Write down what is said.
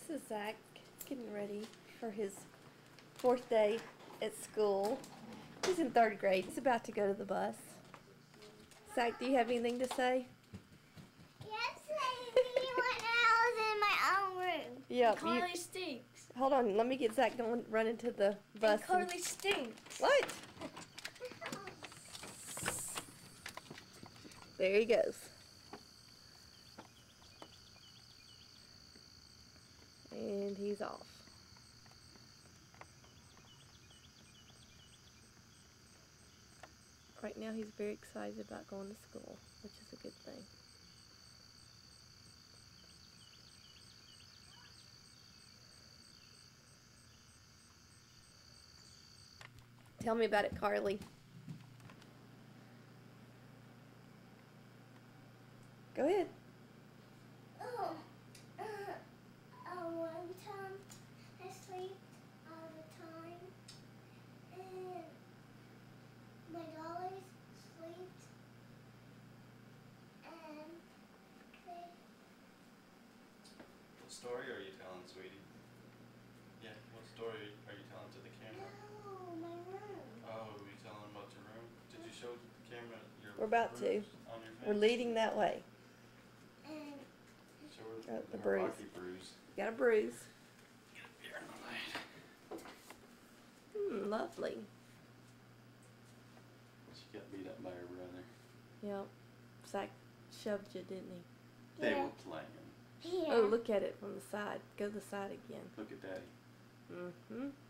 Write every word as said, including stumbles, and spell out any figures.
This is Zach getting ready for his fourth day at school. He's in third grade. He's about to go to the bus. Zach, do you have anything to say? Yes, lady, when I was in my own room. Yeah. Carly You, stinks. hold on, let me get Zach going, run into the bus. And Carly stinks. What? There he goes. And he's off. Right now he's very excited about going to school, which is a good thing. Tell me about it, Carly. Go ahead. Oh, uh, uh, one time I slept all the time, and my dollies slept, and they. What story are you telling, sweetie? Yeah, what story are you telling to the camera? No, my room. Oh, were you telling about your room? Did you show the camera your We're about to. bruise on your face? We're leading that way. And Show her Oh, the her bruise. rocky bruise. Got a bruise. Get up here in the light. Hmm, lovely. She got beat up by her brother. Yep. Zach shoved you, didn't he? They Yeah. were playing. here. Oh, look at it from the side. Go to the side again. Look at Daddy. Mm-hmm.